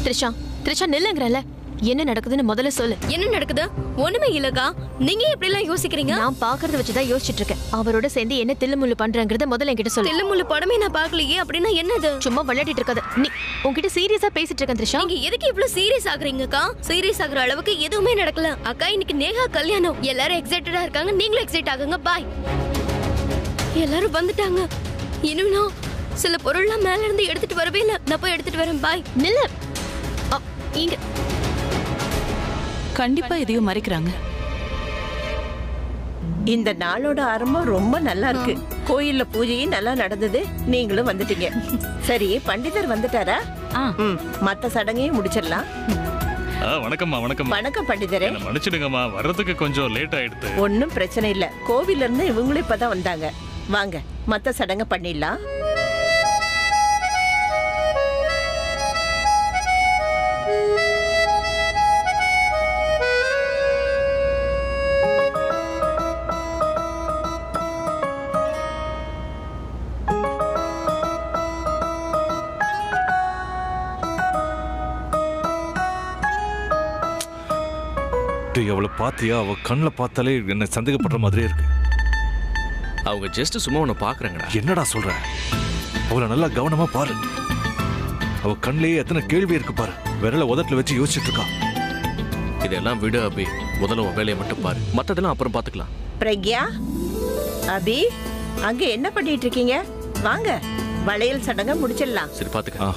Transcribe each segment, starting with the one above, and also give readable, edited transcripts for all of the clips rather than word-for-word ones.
த்ரிஷா த்ரிஷா நில்லுங்கறல. என்ன நடக்குதுன்னு முதல்ல சொல்லு. என்ன நடக்குது? ஒண்ணுமே இல்லக்கா. நீங்க எப்படி எல்லாம் யோசிக்கிறீங்க? நான் பாக்குறத வச்சுதான் யோசிச்சிட்டு இருக்கேன். அவரோட சேர்ந்து என்ன தில்லுமுள்ளு பண்றங்கறத முதல்ல என்கிட்ட சொல்லு. தில்லுமுள்ளு படமே நான் பார்க்கலையே. அப்படின்னா என்னது? சும்மா விளையாடிட்டு இருக்காத. நீ உன்கிட்ட சீரியஸா பேசிட்டு இருக்கேன் த்ரிஷா. நீங்க எதுக்கு இவ்ளோ சீரியஸ் ஆகுறீங்கக்கா? சீரியஸ் ஆகுற அளவுக்கு எதுவுமே நடக்கல. அக்கா இன்னைக்கு நேஹா கல்யாணம். எல்லாரும் எக்ஸைட்டடா இருக்காங்க. நீங்களும் எக்ஸைட் ஆகுங்க. பாய். எல்லாரும் வந்துட்டாங்க. இன்னும் நான் சில பொருள்லாம் மேல இருந்து எடுத்துட்டு வரவே இல்ல. நான் போய் எடுத்துட்டு வரேன். பாய். நில்லு. இங்க கண்டிப்பா எதையும் மறைக்கிறாங்க. இந்த நாளோட ஆரம்பம் ரொம்ப நல்லா இருக்கு. கோயில்ல பூஜையும் நல்லா நடந்தது. நீங்களும் வந்துட்டீங்க. சரி, பண்டிதர் வந்துட்டாரா? மத்த சடங்கையும் முடிச்சிடலாம். வணக்கம்மா. வணக்கம். வணக்கம் பண்டிதரே. மன்னிச்சிடுங்கம்மா, வர்றதுக்கு கொஞ்சம் லேட் ஆயிடுது. ஒன்னும் பிரச்சனை இல்ல. கோவில்ல இருந்து இவங்களும் இப்பதான் வந்தாங்க. வாங்க, மத்த சடங்க பண்ணிடலாம். அவளை பாத்தியா? அவ கண்ணுல பார்த்தாலே என்ன சந்தேகப்படுற மாதிரியே இருக்கு. அவங்க ஜஸ்ட் சும்மா உன்னை பாக்குறாங்கடா. என்னடா சொல்ற? அவளை நல்லா கவனமா பாரு. அவ கண்ணிலேயே எத்தனை கேள்வி இருக்கு பாரு. விரல உதட்டுல வச்சு யோசிச்சுட்டு இருக்கா. இதெல்லாம் விடு அபி. முதல்ல உன் வேலையை மட்டும் பாரு. மத்ததெல்லாம் அப்புறம் பாத்துக்கலாம். பிரக்யா, அபி, அங்க என்ன பண்ணிட்டு இருக்கீங்க? வாங்க, வளையல் சடங்க முடிச்சிடலாம். சரி, பாத்துக்க.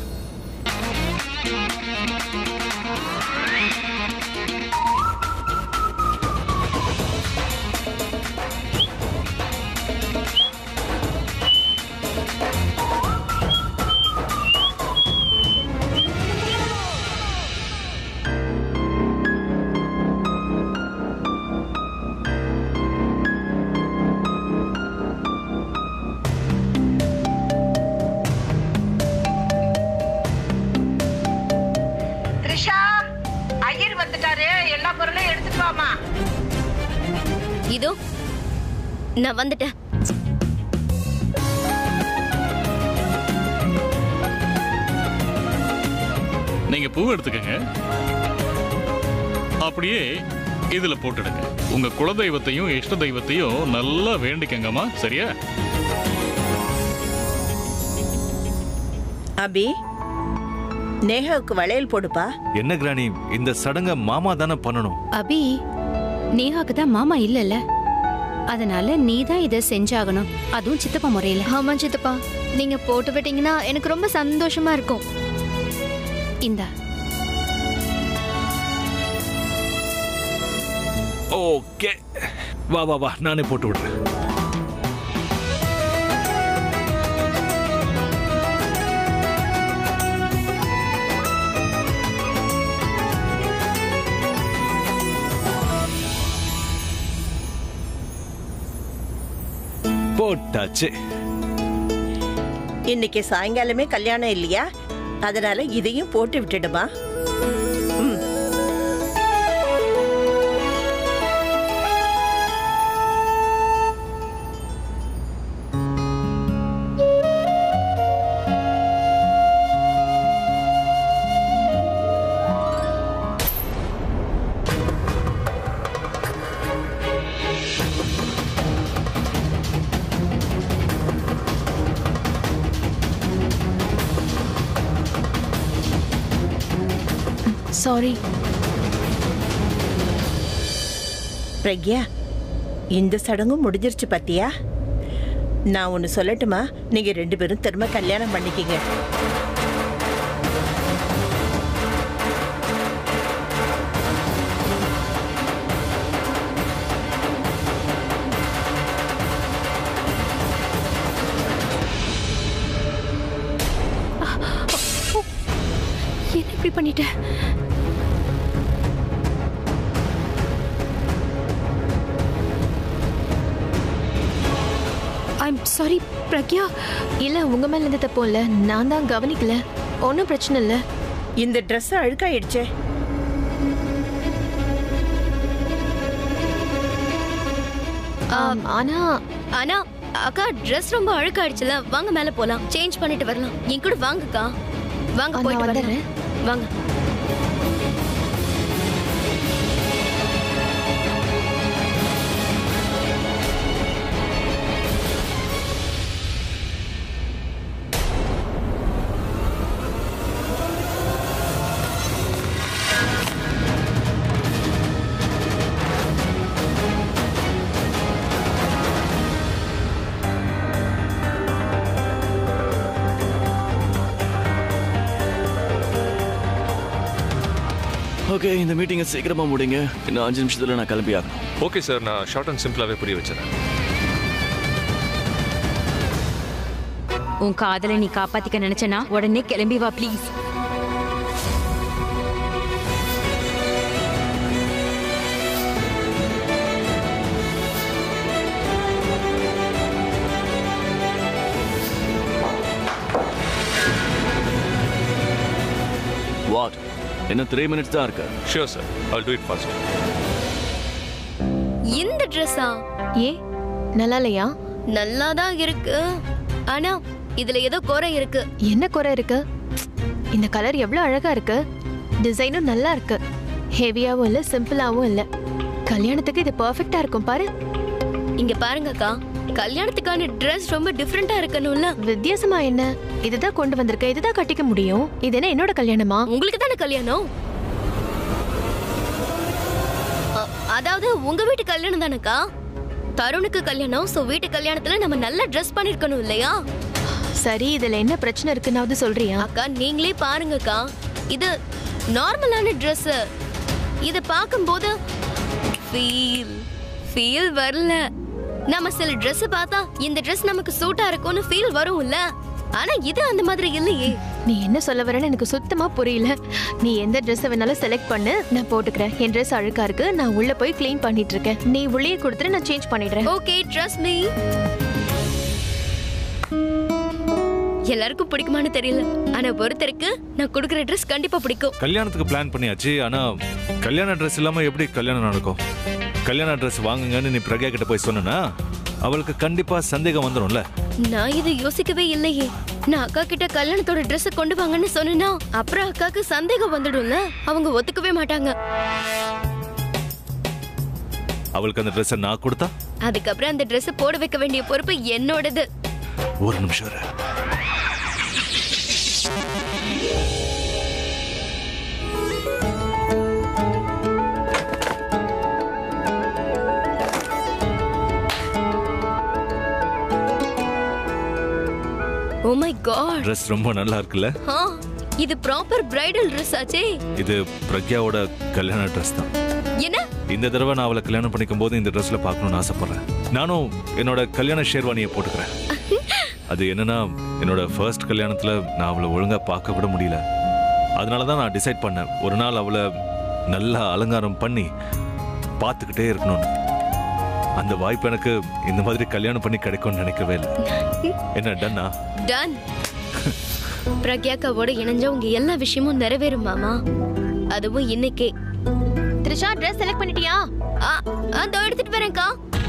இதோ நான் வந்துட்டேன். நீங்க பூ எடுத்துக்கங்க. அப்படியே இதுல போட்டுடுங்க. உங்க குலதெய்வத்தையும் இஷ்ட தெய்வத்தையும் நல்லா வேண்டிக்கங்கம்மா. சரியா? அபி, நேஹாவுக்கு வளையல் போடுப்பா. என்ன கிராணி, இந்த சடங்க மாமா தானே பண்ணணும். அபி, நேஹாக்கு தான் மாமா இல்லல்ல, அதனால நீ தான் இதை செஞ்சாகணும். அதுவும் சித்தப்பா முறையில. ஆமா சித்தப்பா, நீங்க போட்டு விட்டீங்கன்னா எனக்கு ரொம்ப சந்தோஷமா இருக்கும். இந்தா. ஓகே, வா வா வா, நானே போட்டு விடுறேன். போட்டாச்சு. இன்னைக்கு சாயங்காலமே கல்யாணம் இல்லையா? அதனால இதையும் போட்டு விட்டுடுமா. சாரி பிரக்யா, இந்த சடங்கும் முடிஞ்சிருச்சு பாத்தியா? நான் ஒன்னு சொல்லட்டுமா? நீங்க ரெண்டு பேரும் திரும்ப கல்யாணம் பண்ணிக்கிங்க. என்ன இப்படி பண்ணிட்ட? I'm sorry Pragya. இல்ல, உங்க மேல இருந்த தப்பு இல்ல, நான் தான் கவனிக்கல. ஒன்னும் பிரச்சனை இல்ல. இந்த ட்ரெஸ் அழுக்காயிடுச்சே. ஆனா ஆனா அக்கா ட்ரெஸ் ரொம்ப அழுக்காயிடுச்சுல. வாங்க மேல போலாம், சேஞ்ச் பண்ணிட்டு வரலாம். என் கூட வாங்கக்கா. வாங்க, போயிட்டு வரேன். வாங்க. ஓகே, இந்த மீட்டிங்கை சீக்கிரமா முடிங்க. இன்னும் 5 நிமிஷத்துல நான் கிளம்பி ஆகணும். ஓகே சார், நான் ஷார்ட் அண்ட் சிம்பிளாவே புரிய வச்சிடறேன். உன் காதலை நீ காப்பாத்திக்க நினைச்சனா உடனே கிளம்பி வா ப்ளீஸ். வாட்? இன்னும் 3 minutes தான் இருக்கு. Sure sir, I'll do it fast. இந்த ட்ரெஸ்ஸா? ஏ நல்லா இல்லையா? நல்லா தான் இருக்கு. ஆனா இதுல ஏதோ குறை இருக்கு. என்ன குறை இருக்கு? இந்த கலர் எவ்வளவு அழகா இருக்கு. டிசைனும் நல்லா இருக்கு. ஹெவியாவும் இல்ல, சிம்பிளாவும் இல்ல. கல்யாணத்துக்கு இது பெர்ஃபெக்ட்டா இருக்கும் பாரு. இங்க பாருங்கக்கா, கல்யாணத்துக்கான ட்ரெஸ் ரொம்ப டிஃபரெண்டா இருக்கணும்ல. வித்தியாசமா என்ன? இதுதான் கொண்டு வந்திருக்க, இதுதான் கட்டிக்க முடியும். இது என்ன என்னோட கல்யாணமா? உங்களுக்கு தானே கல்யாணம். அதாவது உங்க வீட்டு கல்யாணம் தானக்கா. தருணுக்கு கல்யாணம். சோ வீட்டு கல்யாணத்துல நம்ம நல்ல ட்ரெஸ் பண்ணிருக்கணும் இல்லையா? சரி, இதுல என்ன பிரச்சனை இருக்குன்னு சொல்றியா? அக்கா நீங்களே பாருங்கக்கா, இது நார்மலான ட்ரெஸ். இத பாக்கும்போது ஃபீல் வரல. நம்ம சில Dress பார்த்தா இந்த Dress நமக்கு சூட்டா இருக்கும்னு ஃபீல் வரும்ல. ஆனா இது அந்த மாதிரி இல்லையே. நீ என்ன சொல்ல வரேன்னு எனக்கு சுத்தமா புரியல. நீ எந்த Dress வேணாலும் செலக்ட் பண்ணு, நான் போட்டுக்கிறேன். என் Dress அழுக்கா இருக்கு, நான் உள்ள போய் க்ளீன் பண்ணிட்டு இருக்கேன். நீ உள்ளே கொடுத்துட்டு நான் சேஞ்ச் பண்ணிடுறேன். Okay, trust me. எல்லாருக்கும் பிடிக்குமான்னு தெரியல, ஆனா ஒருத்தருக்கு நான் கொடுக்குற Dress கண்டிப்பா பிடிக்கும். கல்யாணத்துக்கு பிளான் பண்ணியாச்சு, ஆனா கல்யாண Dress இல்லாம எப்படி கல்யாணம் நடக்கும்? கல்யாண Dress வாங்குங்கன்னு நீ பிரக்யா கிட்ட போய் சொன்னா அவளுக்கு கண்டிப்பா சந்தேகம் வந்துரும்ல. நான் இது யோசிக்கவே இல்லையே. நான் அக்கா கிட்ட கல்யாணத்தோட Dress கொண்டு வாங்கன்னு சொன்னா அப்புறம் அக்காக்கு சந்தேகம் வந்துடும்ல. அவங்க ஒத்துக்கவே மாட்டாங்க. அவளுக்கு அந்த Dress நான் கொடுத்தா அதுக்கப்புறம் அந்த Dress போட வைக்க வேண்டிய பொறுப்பு என்னோடது. ஒரு நிமிஷம் இரு. ஓ மை காட், Dress ரொம்ப நல்லா இருக்குல்ல? இது ப்ராப்பர் பிரைடல் Dress ஆச்சே. இது பிரக்யாவோட கல்யாண Dress தான். என்ன? இந்த தடவை நான் அவளை கல்யாணம் பண்ணிக்கும் போது இந்த Dressல பார்க்கணும்னு ஆசைப்படுறேன். நானும் என்னோட கல்யாண ஷேர்வானியை போட்டுக்கிறேன். அது என்னன்னா, என்னோட ஃபர்ஸ்ட் கல்யாணத்துல நான் அவளை ஒழுங்கா பார்க்க விட முடியல. அதனாலதான் நான் டிசைட் பண்ணேன், ஒரு நாள் அவளை நல்லா அலங்காரம் பண்ணி பார்த்துக்கிட்டே இருக்கணும்னு. அந்த வாய்ப்பு எனக்கு இந்த மாதிரி கல்யாணம் பண்ணி கிடைக்கும்னு நினைக்கவே இல்லை. என்ன டன்னா? டன். பிரக்யாக்காவோட இணைஞ்ச உங்க எல்லா விஷயமும் நிறைவேறும் மாமா. அதுவும் இன்னைக்கே. த்ரிஷா, Dress செலக்ட் பண்ணிட்டியா? அதோ எடுத்துட்டு வரேன்க்கா.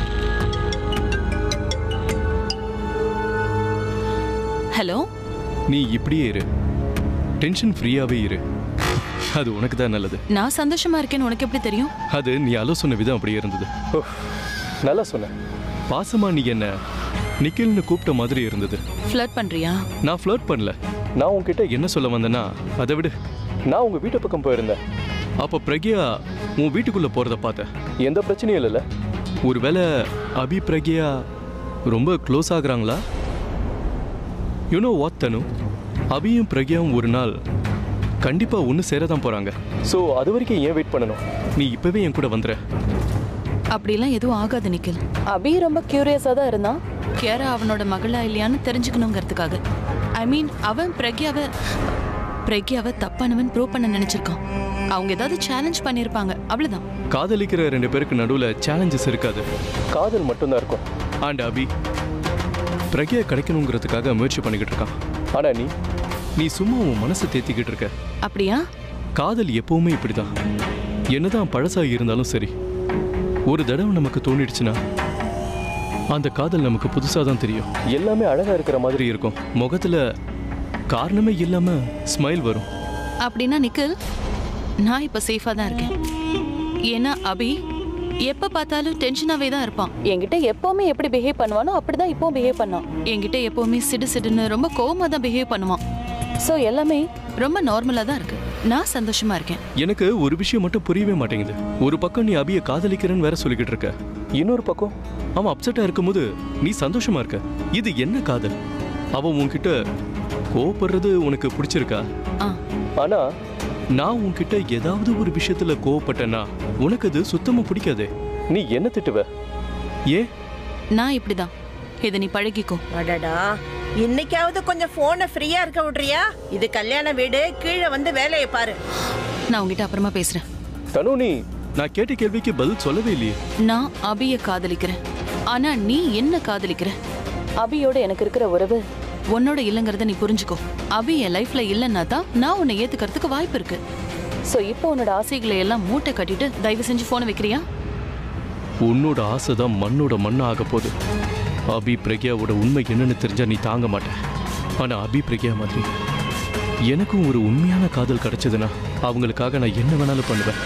ஹலோ, நீ இப்படியே இரு, டென்ஷன் ஃப்ரீயாவே இரு. அது உனக்கு தான் நல்லது. நான் சந்தோஷமா இருக்கேன்னு உனக்கு எப்படி தெரியும்? அது நீ ஆலோசனை விதம் அப்படியே இருந்தது. நல்லா சொன்ன. பாசமா நீ என்ன நிக்கில்னு கூப்பிட்ட மாதிரி இருந்தது. ஃப்ளர்ட் பண்றியா? நான் ஃப்ளர்ட் பண்ணல. நான் உன்கிட்ட என்ன சொல்ல வந்தேன்னா, அதை விடு. நான் உங்க வீட்டு பக்கம் போயிருந்தேன். அப்போ பிரக்யா உன் வீட்டுக்குள்ள போறத பார்த்தேன். எந்த பிரச்சனையும் இல்லைல்ல? ஒருவேளை அபி பிரக்யா ரொம்ப க்ளோஸ் ஆகுறாங்களா? யூனோ வாட் தனு, அபியும் பிரக்யாவும் ஒரு நாள் கண்டிப்பா ஒன்று சேரதான் போறாங்க. ஸோ அது வரைக்கும் ஏன் வெயிட் பண்ணணும்? நீ இப்பவே என் கூட வந்துற. அப்படிலாம் எதுவும் ஆகாது நிக்கில். அபி ரொம்ப கியூரியஸா தான் இருந்தான். கேரா அவனோட மகளா இல்லையான்னு தெரிஞ்சுக்கணுங்கிறதுக்காக. ஐ மீன், அவன் பிரக்யாவை தப்பானவன் ப்ரூவ் பண்ண நினைச்சிருக்கான். அவங்க ஏதாவது சேலஞ்ச் பண்ணிருப்பாங்க, அவ்வளவுதான். காதலிக்கிற 2 பேருக்கு நடுவுல சேலஞ்சஸ் இருக்காது, காதல் மட்டும்தான் இருக்கும். அண்ட் அபி பிரக்யா கிடைக்கணுங்கிறதுக்காக முயற்சி பண்ணிக்கிட்டு இருக்கான். ஆனா நீ சும்மா உன் மனசை தேத்திக்கிட்டு இருக்க. அப்படியா? காதல் எப்பவுமே இப்படிதான். என்னதான் பழசா இருந்தாலும் சரி, ஒரு தடவை நமக்கு தோணிடுச்சுன்னா அந்த காதல் நமக்கு புதுசா தான் தெரியும். எல்லாமே அழகா இருக்கிற மாதிரி இருக்கும். முகத்துல காரணமே இல்லாம ஸ்மைல் வரும். அப்படின்னா நிக்கில், நான் இப்ப சேஃபா தான் இருக்கேன். ஏன்னா அபி எப்ப பார்த்தாலும் டென்ஷனாவே தான் இருப்பான். என்கிட்ட எப்பவுமே எப்படி பிஹேவ் பண்ணுவானோ அப்படிதான் இப்போ பிஹேவ் பண்ணான். என்கிட்ட எப்பவுமே சிடு சிடுன்னு ரொம்ப கோவமா தான் பிஹேவ் பண்ணுவான். சோ எல்லாமே ரொம்ப நார்மலா தான் இருக்கு. நான் சந்தோஷமா இருக்கேன். எனக்கு ஒரு விஷயம் மட்டும் புரியவே மாட்டேங்குது. ஒரு பக்கம் நீ அபியை காதலிக்கிறேன்னு வேற சொல்லிக்கிட்டு இருக்க, இன்னொரு பக்கம் அவன் அப்செட்டா இருக்கும்போது நீ சந்தோஷமா இருக்க. இது என்ன காதல்? அவன் உன்கிட்ட கோவப்படுறது உனக்கு பிடிச்சிருக்கா? ஆனா நான் உன்கிட்ட ஏதாவது ஒரு விஷயத்துல கோவப்பட்டேன்னா உனக்கு அது சுத்தமா பிடிக்காதே. நீ என்ன திட்டுவ? ஏன்? நான் இப்படிதான். இதை நீ பழகிக்கோ. அடடா, இன்னைக்காவது கொஞ்சம் போனை ஃப்ரீயா இருக்க விடுறியா? இது கல்யாண வீடு, கீழே வந்து வேலையை பாரு. நான் உங்ககிட்ட அப்புறமா பேசுறேன். தனு, நான் கேட்ட கேள்விக்கு பதில் சொல்லவே இல்லையே. நான் அபியை காதலிக்கிறேன். ஆனா நீ என்ன காதலிக்கிற? அபியோட எனக்கு இருக்கிற உறவு உன்னோட இல்லைங்கிறத நீ புரிஞ்சுக்கோ. அபி என் லைஃப்ல இல்லைன்னா தான் நான் உன்னை ஏத்துக்கிறதுக்கு வாய்ப்பு இருக்கு. சோ இப்போ உன்னோட ஆசைகளை எல்லாம் மூட்டை கட்டிட்டு தயவு செஞ்சு போனை வைக்கிறியா? உன்னோட ஆசைதான் மண்ணோட மண்ணா ஆக போகுது. அபி பிரக்யாவோட உண்மை என்னன்னு தெரிஞ்சா நீ தாங்க மாட்டேன். ஆனா அபி பிரக்யா மாதிரி எனக்கும் ஒரு உண்மையான காதல் கிடைச்சதுன்னா அவங்களுக்காக நான் என்ன வேணாலும் பண்ணுவேன்.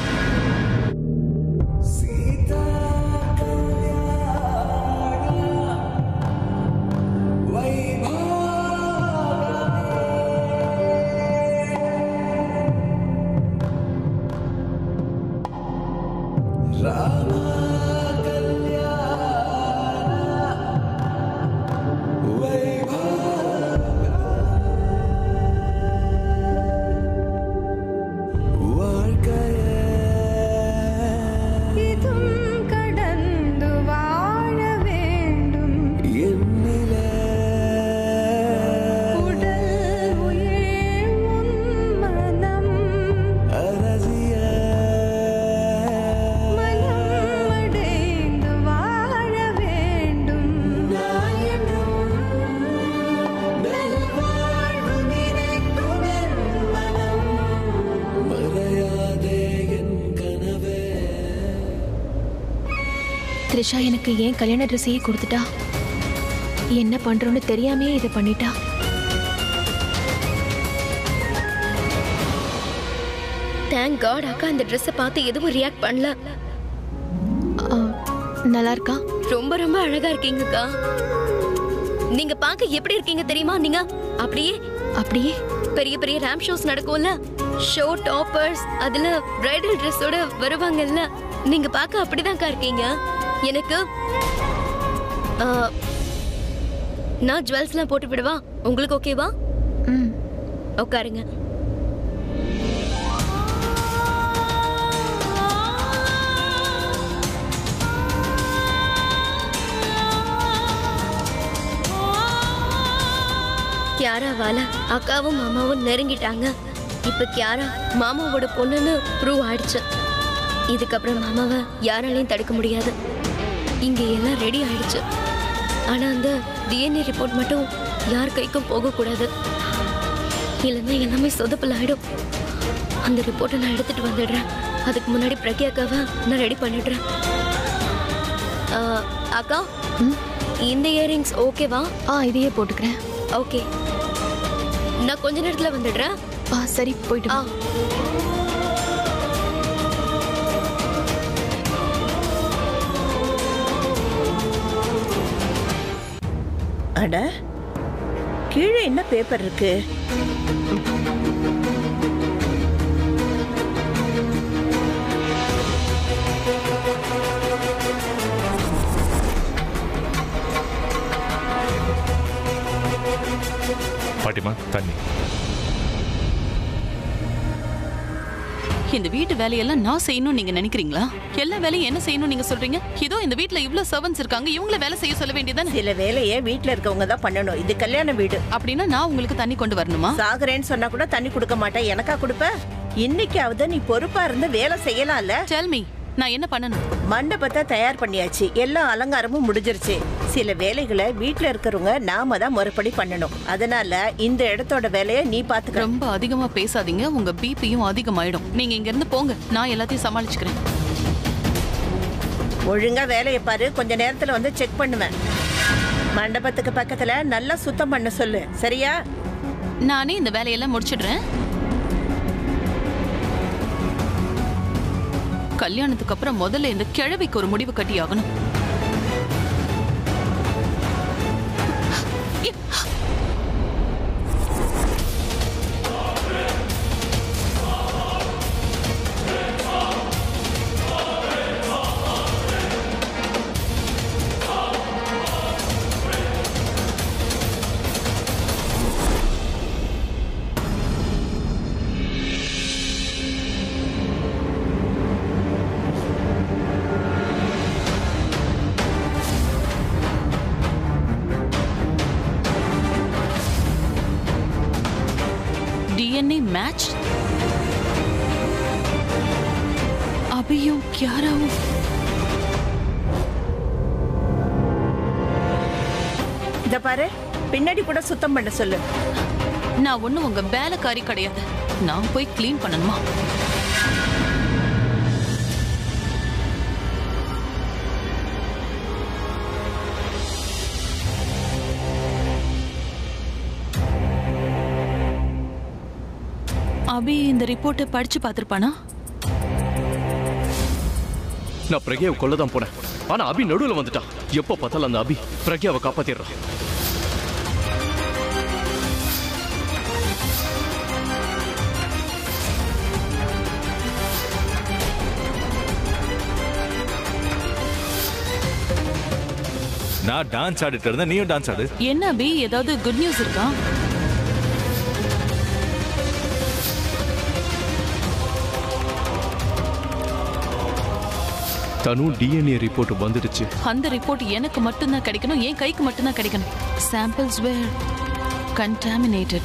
த்ரிஷா எனக்கு ஏன் கல்யாண ட்ரெஸ்ஸையே கொடுத்துட்டா? என்ன பண்றோன்னு தெரியாமே இதை பண்ணிட்டா. தேங்க் காட் அக்கா அந்த ட்ரெஸ்ஸை பார்த்து எதுவும் ரியாக்ட் பண்ணல. நல்லா இருக்கா? ரொம்ப ரொம்ப அழகா இருக்கீங்கக்கா. நீங்க பார்க்க எப்படி இருக்கீங்க தெரியுமா? நீங்க அப்படியே அப்படியே பெரிய பெரிய ரேம்ப் ஷோஸ் நடக்கும்ல, ஷோ டாப்பர்ஸ் அதுல பிரைடல் ட்ரெஸ்ஸோட வருவாங்கல்ல, நீங்க பார்க்க அப்படிதான்க்கா இருக்கீங்க. எனக்கு நான் ஜுவல்ஸ்லாம் போட்டு விடுவா? உங்களுக்கு ஓகேவா? உட்காருங்க. கியாராவால அக்காவும் மாமாவும் நெருங்கிட்டாங்க. இப்ப கியாரா மாமாவோட பொண்ணுன்னு ப்ரூவ் ஆயிடுச்சு. இதுக்கப்புறம் மாமாவை யாராலையும் தடுக்க முடியாது. இங்க எல்லாம் ரெடி ஆயிடுச்சு. ஆனா அந்த டிஎன்ஏ ரிப்போர்ட் மட்டும் யார் கைக்கும் போகக்கூடாது, இல்லைன்னா எல்லாமே சொதப்பல் ஆயிடும். அந்த ரிப்போர்ட்டை நான் எடுத்துட்டு வந்துடுறேன். அதுக்கு முன்னாடி பிரக்யாக்காவை நான் ரெடி பண்ணிடுறேன். அக்கா, இந்த இயரிங்ஸ் ஓகேவா? இதையே போட்டுக்கிறேன். ஓகே, நான் கொஞ்ச நேரத்துல வந்துடுறேன். சரி, போயிட்டு வா. அட, கீழே என்ன பேப்பர் இருக்கு? பாட்டிமா, தண்ணி. இந்த வீட்டு வேலையெல்லாம் நான் செய்யணும் நீங்க நினைக்கிறீங்களா? எல்லா வேலையும் என்ன செய்யணும் நீங்க சொல்றீங்க? இதோ இந்த வீட்ல இவ்வளவு சர்வன்ட்ஸ் இருக்காங்க, இவங்கள வேலை செய்ய சொல்ல வேண்டியதானே? சில வேலையை வீட்ல இருக்கவங்க தான் பண்ணணும். இது கல்யாண வீடு. அப்படின்னா நான் உங்களுக்கு தண்ணி கொண்டு வரணுமா? சாகுறேன்னு சொன்னா கூட தண்ணி கொடுக்க மாட்டேன். எனக்கா கொடுப்ப? இன்னைக்காவது நீ பொறுப்பா இருந்து வேலை செய்யலாம்ல? டெல் மீ, நான் என்ன பண்ணணும்? மண்டபத்தை தயார் பண்ணியாச்சு, எல்லா அலங்காரமும் முடிஞ்சிருச்சு. சில வேலைகளை வீட்ல இருக்கிறவங்க நாம தான் முறைப்படி பண்ணணும். அதனால இந்த இடத்தோட வேலையை நீ பாத்துக்க. ரொம்ப அதிகமா பேசாதீங்க, உங்க பிபியும் அதிகமாயிடும். நீங்க இங்க இருந்து போங்க, நான் எல்லாத்தையும் சமாளிச்சுக்கிறேன். ஒழுங்கா வேலையை பாரு, கொஞ்ச நேரத்துல வந்து செக் பண்ணுவேன். மண்டபத்துக்கு பக்கத்துல நல்லா சுத்தம் பண்ண சொல்லு, சரியா? நானே இந்த வேலையெல்லாம் முடிச்சிடுறேன். கல்யாணத்துக்கு அப்புறம் முதல்ல இந்த கிழவிக்கு ஒரு முடிவு கட்டி ஆகணும். DNA match? அபியும் கியாராவும் இத பாரு, பின்னாடி கூட சுத்தம் பண்ண சொல்லு. நான் ஒண்ணும் உங்க வேலைக்காரி கிடையாது. நான் போய் கிளீன் பண்ணணுமா? அபி இந்த ரிப்போர்ட்டை படிச்சு பார்த்திருப்பானா? நான் பிரக்யாவை கொல்லதான் போனேன். ஆனா அபி நடுவுல வந்துட்டான். எப்ப பார்த்தாலும் அந்த அபி பிரக்யாவை காப்பாத்திடுறான். நான் டான்ஸ் ஆடிட்டு இருந்தேன், நீயும் டான்ஸ் ஆடு. என்ன அபி, ஏதாவது குட் நியூஸ் இருக்கா? தனு DNA ரிப்போர்ட் வந்துடுச்சு. அந்த ரிப்போர்ட் எனக்கு மட்டும்தான் கிடைக்கணும், என் கைக்கு மட்டும்தான் கிடைக்கணும். சாம்பிள்ஸ் வேர் கண்டாமினேட்டட்.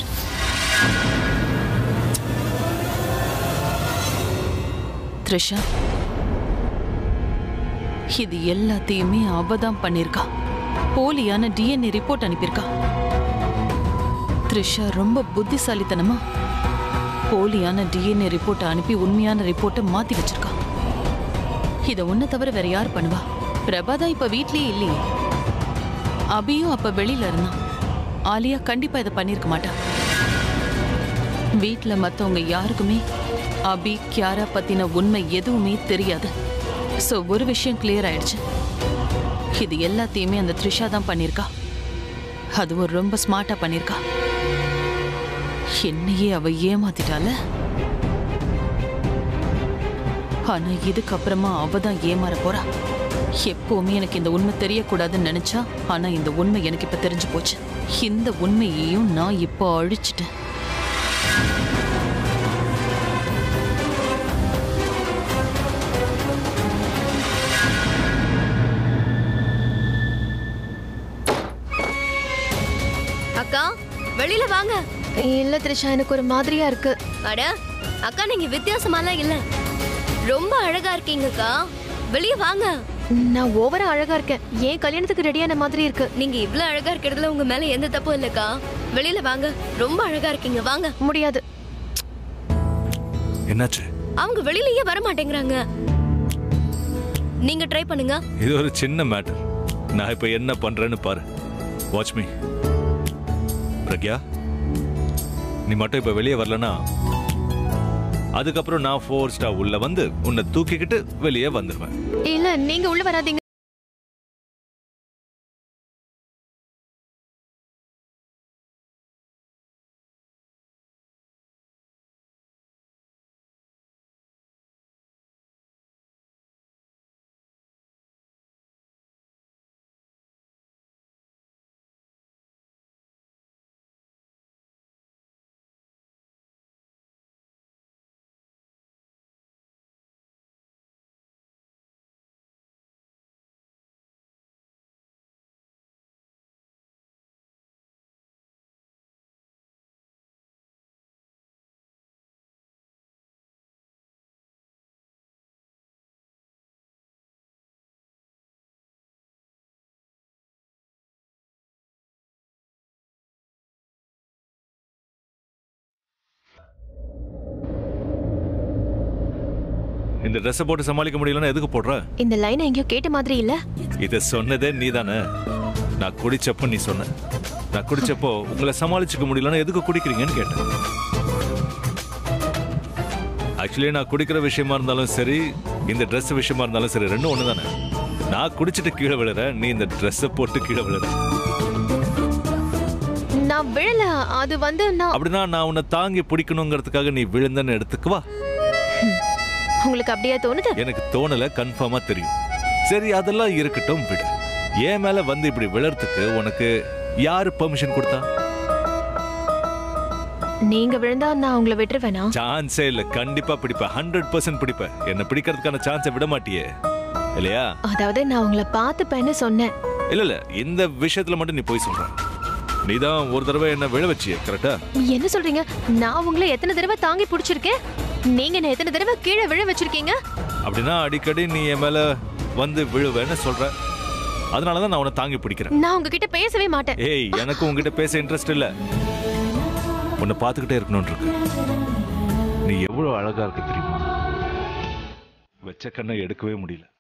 த்ரிஷா, இது எல்லாத்தையுமே அவதான் பண்ணிருக்கா. போலியான DNA ரிப்போர்ட் அனுப்பியிருக்கா. த்ரிஷா ரொம்ப புத்திசாலித்தனமா போலியான DNA ரிப்போர்ட்டை அனுப்பி உண்மையான ரிப்போர்ட்டை மாத்தி வச்சிருக்கா. இதை ஒன்ன தவிர வேற யார் பண்ணுவா? பிரபா தான் இப்ப வீட்லயே இல்லையே. அபியும் அப்ப வெளியில இருந்தான். ஆலியா கண்டிப்பா இதை பண்ணிருக்க மாட்டா. வீட்ல மத்தவங்க யாருக்குமே அபி கியாரா பத்தின உண்மை எதுவுமே தெரியாது. சோ ஒரு விஷயம் கிளியர் ஆயிடுச்சு. இது எல்லாத்தையுமே அந்த த்ரிஷா தான் பண்ணிருக்கா. அதுவும் ரொம்ப ஸ்மார்ட்டா பண்ணிருக்கா. என்னையே அவ ஏமாத்திட்டால. ஆனா இதுக்கப்புறமா அவ தான் ஏமாற போறா. எப்பவுமே எனக்கு இந்த உண்மை தெரியக்கூடாதுன்னு நினைச்சா, ஆனா இந்த உண்மை எனக்கு இப்ப தெரிஞ்சு போச்சு. இந்த உண்மையையும் நான் இப்போ அழிச்சிட்டேன். அக்கா வெளியில வாங்க. இல்ல த்ரிஷா, எனக்கு ஒரு மாதிரியா இருக்கு. அட அக்கா, நீங்க வித்தியாசமாலாம் இல்ல, ரொம்ப அழகா இருக்கீங்கக்கா. வெளியே வாங்க. நான் ஓவரா அழகா இருக்கேன். ஏன் கல்யாணத்துக்கு ரெடியான மாதிரி இருக்கு. நீங்க இவ்ளோ அழகா இருக்கிறதுல உங்க மேல எந்த தப்பும் இல்லக்கா. வெளியில வாங்க, ரொம்ப அழகா இருக்கீங்க. வாங்க. முடியாது. என்னாச்சு? அவங்க வெளியிலயே வர மாட்டேங்கிறாங்க. நீங்க ட்ரை பண்ணுங்க. இது ஒரு சின்ன மேட்டர். நான் இப்ப என்ன பண்றேன்னு பாரு. Watch me. பிரக்யா, நீ மட்டும் இப்ப வெளியே வரலனா அதுக்கப்புறம் நான் ஃபோர்ஸ்டா உள்ள வந்து உன்னை தூக்கிக்கிட்டு வெளியே வந்துருவேன். இல்ல, நீங்க உள்ள வராதீங்க. இந்த ட்ரெஸ் போட்டு சமாளிக்க முடியலன்னா எதுக்கு போடுற? இந்த லைன் எங்கேயோ கேட்ட மாதிரி இல்ல. இத சொன்னதே நீதானே. நான் குடிச்சப்போ நீ சொன்ன. நான் குடிச்சப்போ உங்களை சமாளிச்சுக்க முடியலன்னா எதுக்கு குடிக்கிறீங்கன்னு கேட்டேன். ஆக்சுவலி நான் குடிக்கிற விஷயமா இருந்தாலும் சரி, இந்த ட்ரெஸ் விஷயமா இருந்தாலும் சரி, ரெண்டும் ஒன்று தானே. நான் குடிச்சிட்டு கீழே விழுற, நீ இந்த ட்ரெஸ்ஸை போட்டு கீழே விழுற. நான் விழல, அது வந்து நான் அப்படின்னா நான் உன்னை தாங்கி பிடிக்கணுங்கிறதுக்காக நீ விழுந்தன்னு எடுத்துக்குவா. உங்களுக்கு அப்படியே தோணுது? எனக்கு தோணல, கன்ஃபார்மா தெரியும். சரி, அதெல்லாம் இருக்கட்டும், விடு. ஏன் மேல வந்து இப்படி விழறதுக்கு உனக்கு யாரு பெர்மிஷன் கொடுத்தா? நீங்க விழுந்தா நான் உங்களை விட்டுருவேனா? சான்ஸே இல்ல. கண்டிப்பா பிடிப்ப, 100% பிடிப்ப. என்ன பிடிக்கிறதுக்கான சான்ஸை விட மாட்டியே இல்லையா? அதாவது நான் உங்களை பார்த்துப்பேன்னு சொன்னேன். இல்ல இந்த விஷயத்துல மட்டும் நீ போய் சொல்ற. நீதான் ஒரு தடவை என்ன விழ வச்சியே, கரெக்டா? என்ன சொல்றீங்க? நான் உங்களை எத்தனை தடவை தாங்கி பிடிச்சிருக்கேன், நீங்க என்ன எத்தனை தடவை கீழே விழ வச்சிருக்கீங்க? அப்படின்னா அடிக்கடி நீ என் மேல வந்து விழுவேன்னு சொல்ற. அதனாலதான் நான் உன்னை தாங்கி பிடிக்கிறேன். நான் உங்ககிட்ட பேசவே மாட்டேன். ஏய், எனக்கு உங்ககிட்ட பேச இன்ட்ரெஸ்ட் இல்ல. உன்னை பார்த்துக்கிட்டே இருக்கணும்னு இருக்கு. நீ எவ்வளவு அழகா இருக்கு தெரியுமா? வச்ச கண்ணை எடுக்கவே முடியல.